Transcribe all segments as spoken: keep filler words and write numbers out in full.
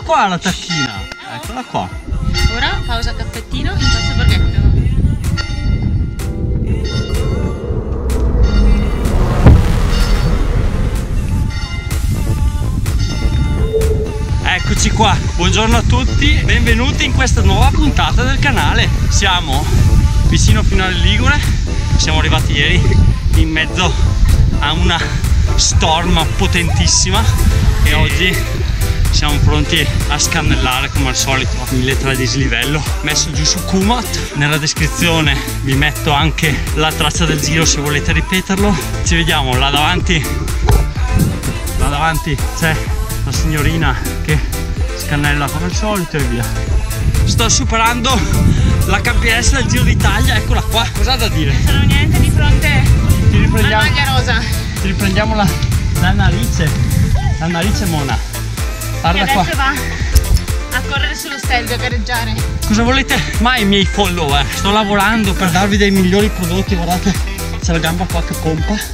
qua la tacchina, eccola qua. Ora pausa caffettino in questo borghetto. Eccoci qua, buongiorno a tutti, benvenuti in questa nuova puntata del canale. Siamo vicino Finale Ligure, siamo arrivati ieri in mezzo a una storma potentissima e oggi siamo pronti a scannellare come al solito mille tre dislivello messo giù su Kumat. Nella descrizione vi metto anche la traccia del giro se volete ripeterlo. Ci vediamo là davanti, là davanti c'è la signorina che scannella come al solito e via. Sto superando la campionessa del Giro d'Italia, eccola qua. Cosa da dire? Non sono niente di fronte Ti riprendiamo, alla maglia rosa. Ti riprendiamo la, la narice, la narice mona. Guarda che qua. adesso va a correre sullo stelvio, a gareggiare. Cosa volete mai miei follower? Sto lavorando per darvi dei migliori prodotti, guardate, c'è la gamba qua che pompa.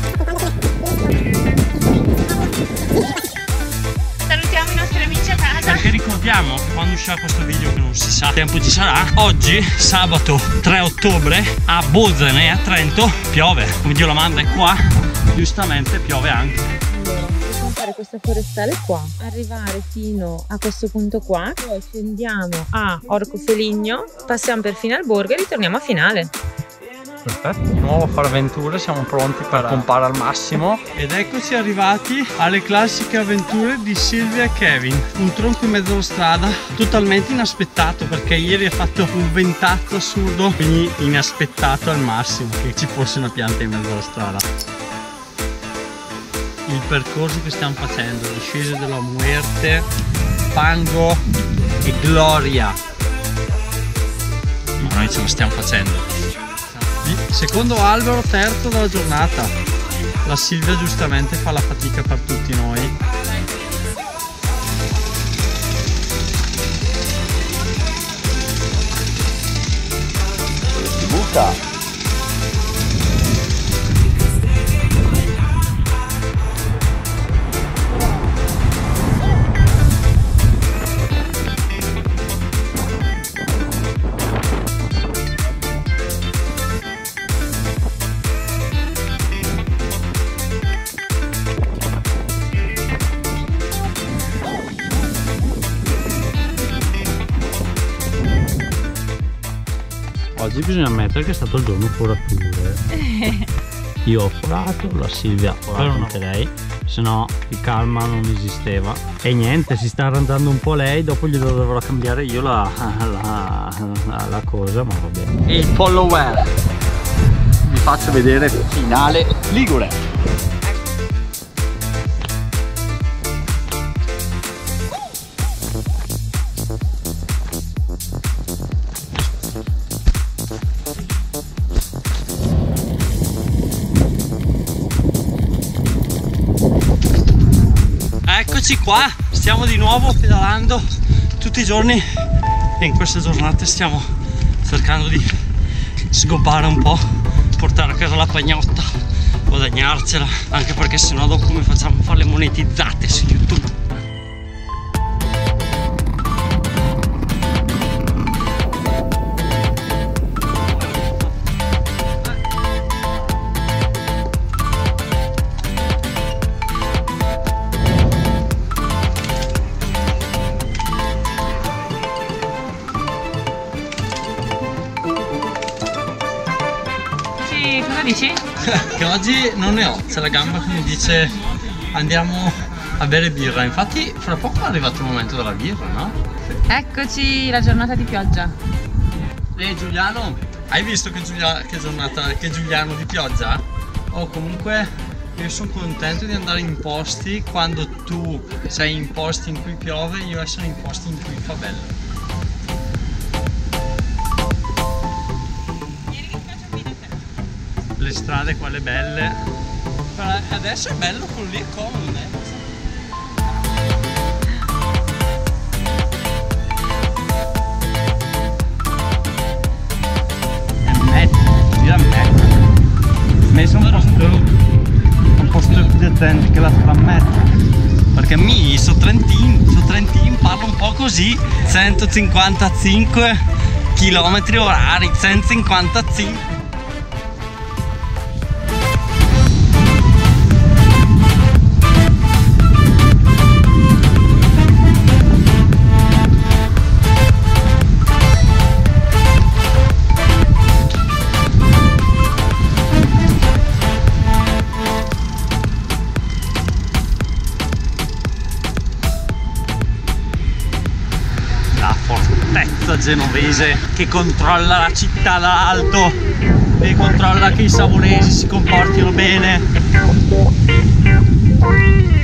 Salutiamo i nostri amici a casa. Perché ricordiamo che quando uscirà questo video, che non si sa tempo ci sarà, oggi sabato tre ottobre a Bolzano e a Trento piove, come Dio la manda, è qua giustamente piove anche. Allora, possiamo fare questa forestale qua, arrivare fino a questo punto qua, poi scendiamo a Orco Feligno, passiamo per Finalborgo e ritorniamo a Finale. Perfetto, di nuovo a fare avventure, siamo pronti per pompare al massimo. Ed eccoci arrivati alle classiche avventure di Silvia e Kevin. Un tronco in mezzo alla strada, totalmente inaspettato perché ieri ha fatto un ventazzo assurdo, quindi inaspettato al massimo che ci fosse una pianta in mezzo alla strada. Il percorso che stiamo facendo, discesa della Muerte, fango e gloria. Ma noi ce lo stiamo facendo. Secondo albero, terzo della giornata. La Silvia giustamente fa la fatica per tutti noi. Si butta. Oggi bisogna ammettere che è stato il giorno forature. Io ho forato, la Silvia ha forato anche lei, se no il karma non esisteva. E niente, si sta arrangiando un po' lei, dopo glielo dovrò cambiare io la, la, la, la cosa, ma va bene. E il follower, vi faccio vedere Finale Ligure. Eccoci qua, stiamo di nuovo pedalando tutti i giorni e in queste giornate stiamo cercando di sgobbare un po', portare a casa la pagnotta, guadagnarcela, anche perché sennò dopo come facciamo a fare le monetizzate su YouTube? Cosa dici? Che oggi non ne ho, c'è la gamba che mi dice andiamo a bere birra, infatti fra poco è arrivato il momento della birra, no? Eccoci, la giornata di pioggia. E Giuliano, hai visto che, Giulia, che giornata, che Giuliano di pioggia? Oh, comunque io sono contento di andare in posti quando tu sei in posti in cui piove, io essere in posti in cui fa bello. Le strade quelle belle, però adesso è bello con lì, comodo, eh? È mezzo, gira mezzo. Messo un po' stupido, un po' stupido che la frammetta, perché mi so Trentin, so Trentin parlo un po' così. Centocinquantacinque chilometri orari, centocinquantacinque. Genovese che controlla la città da alto e controlla che i savonesi si comportino bene.